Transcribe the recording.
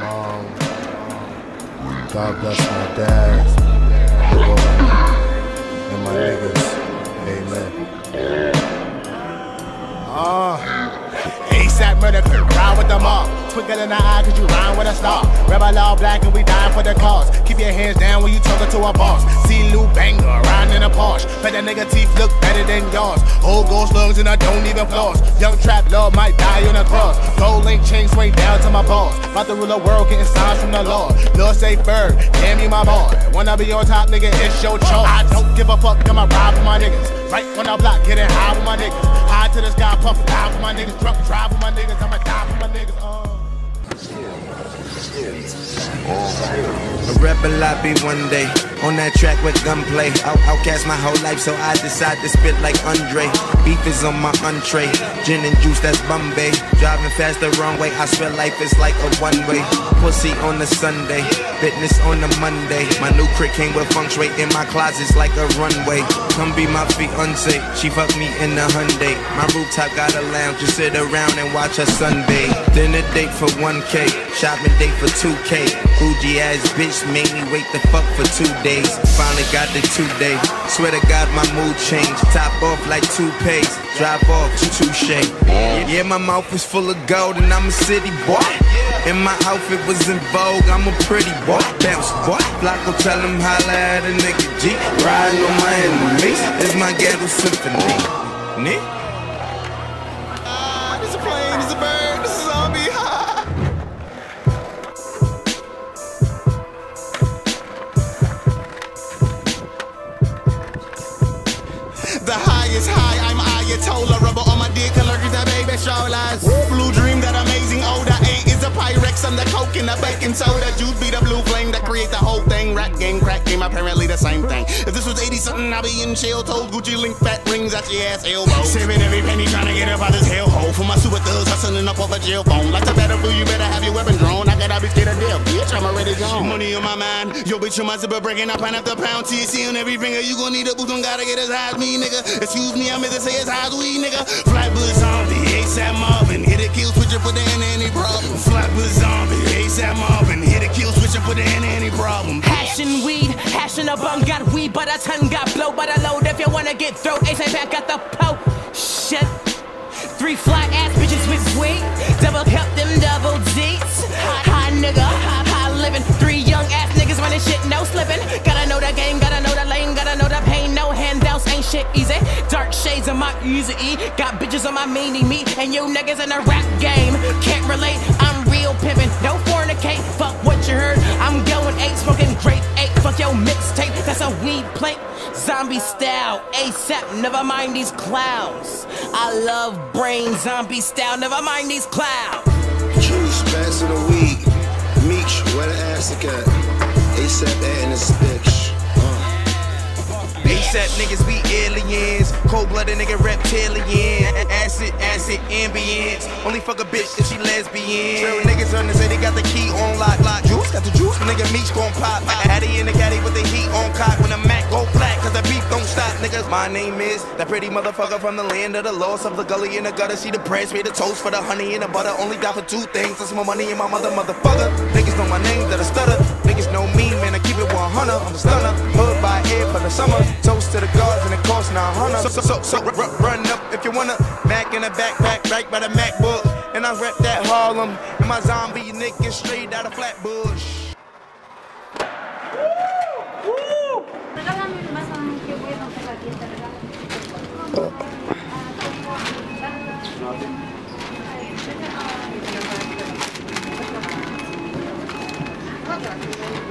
mom. God bless my dad. And my niggas. Amen. ASAP murder, ride with the mob. Quicker than the eye, cause you rhyme with a star. Rebel all black and we dying for the cause. Keep your hands down when you talking to a boss. See Lou Banger riding in a Porsche. Bet that nigga teeth look better than yours. Old gold slugs and I don't even floss. Young trap lord might die on the cross. Gold link chain swing down to my balls. About to rule the world, getting signs from the Lord. Lord say Ferg, damn you my boy. Wanna be on top, nigga, it's your choice. I don't give a fuck, I'ma ride with my niggas. Right on the block, getting high with my niggas. High to the sky, puff, die with my niggas. Drunk, drive with my niggas, I'ma die with my niggas. A rebel I be one day, on that track with gunplay. Outcast my whole life, so I decide to spit like Andre. Beef is on my entree, gin and juice, that's Bombay. Driving fast the wrong way, I swear life is like a one-way. Pussy on the Sunday, fitness on the Monday. My new crick came with feng shui in my closets like a runway. Come be my fiance, she fucked me in the Hyundai. My rooftop got a lounge, just sit around and watch her sunbathe. Dinner date for 1K, shopping date for 2K. Bougie ass bitch made me wait the fuck for 2 days. Finally got the 2 day. Swear to God my mood changed. Top off like toupees, drive off touche. Yeah, my mouth was full of gold and I'm a city boy. And my outfit was in vogue, I'm a pretty boy. Bounce boy, Flacco tell him holla at a nigga G. Riding on my enemies, it's my Ghetto Symphany. Nick? This is a plane, this is a bird, this is a zombie. The high is high, I'm Ayatollah. Rubber on my dick, allergic to baby shoulders. Blue dream, that amazing odor. A is a Pyrex, I'm the coke and the baking soda. Juice be the blue flame that create the whole thing. Rap game, crack game, apparently the same thing. If this was 80-something, I'll be in jail. Told Gucci link fat rings at your ass elbow. Saving every penny trying to get up out this hellhole. For my super thugs hustling up off a jail phone. Like the battlefield, you better have your weapon drawn. I gotta be scared of death, bitch, I'm already gone. Money on my mind, yo bitch, you my zipper breaking up pound after pound. TC on every finger, you gon' need a boot, don't gotta get as high as me, nigga. Excuse me, I'm here to say as high as we, nigga. Flatbush Zombie, ASAP Marvin, hit a kill switcher, put the end any problem. Flatbush Zombie, ASAP Marvin, hit a kill switcher, put the end any problem. Hashing weed, hashing a bum, got weed, but a ton got blow, but a load if you wanna get throw. ASAP Ferg got the po. Shit. 3 fly ass bitches with sweet, double cup them double D's. High nigga, high living. 3 young ass niggas running shit, no slipping. Gotta know the game, gotta know the lane, gotta know the pain. No handouts, ain't shit easy. Dark shades of my easy E. Got bitches on my meanie me, and you niggas in the rap game can't relate. I'm real pimpin', no fornicate. Fuck what you heard. I'm going 8, smoking grape 8. Fuck your mixtape, that's a weed plate. Zombie style, ASAP, never mind these clowns. I love brain, zombie style, never mind these clowns. Juice, passing the weed. Meech, where the ass at? ASAP adding this bitch. ASAP niggas be aliens, cold-blooded nigga reptilian. Acid, ambience. Only fuck a bitch if she lesbian. Real niggas on the say they got the key on lock. Juice, got the juice, nigga Meech gon' pop. Addy in the caddy with the heat on cock. When the Mac go flat, cause the beef don't stop, niggas. My name is that pretty motherfucker from the land of the lost, of the gully in the gutter. See the press, made the toast for the honey and the butter. Only die for 2 things, that's my money and my motherfucker. Niggas know my name, that I stutter. Niggas know me, man, I keep it 100. I'm the stunner, hood by air for the summer. Toast to the gods and it costs 900. So run up if you wanna. Mac in a backpack, right by the MacBook. And I rep that Harlem. And my zombie niggas straight out of Flatbush. Woo!